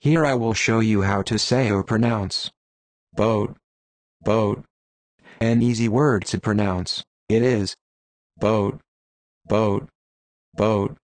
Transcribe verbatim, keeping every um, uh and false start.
Here I will show you how to say or pronounce boat, boat. An easy word to pronounce. It is boat, boat, boat.